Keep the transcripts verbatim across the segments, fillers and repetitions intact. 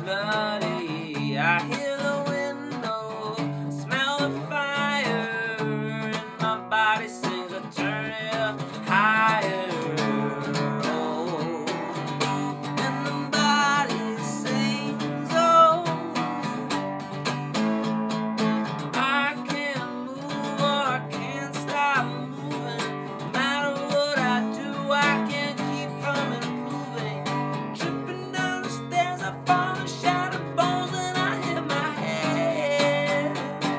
bloody. I hear the window, smell the fire, and my body sings, I turn it up higher. Oh, and the body sings, oh, I can't move or I can't stop moving. No matter what I do, I can't keep from improving. Tripping down the stairs, I fall and shatter bones, and I hit my head.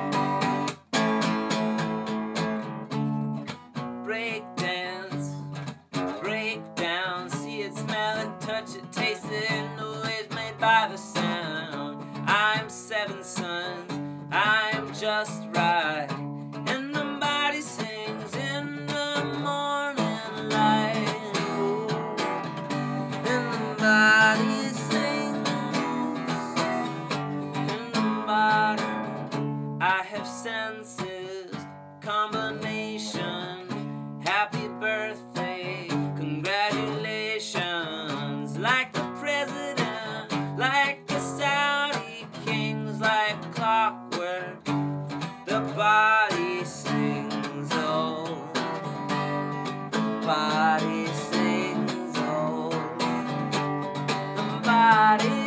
Break dance, break down, see it, smell it, touch it, taste it, in the waves made by the sound. I'm seven sons, I'm just right, and the body sings in the morning light. Ooh, and the body sings in the body. I have senses, combination, happy birthday, congratulations, like the president, like the Saudi kings, like clockwork, the body sings, oh, the body sings, oh, the body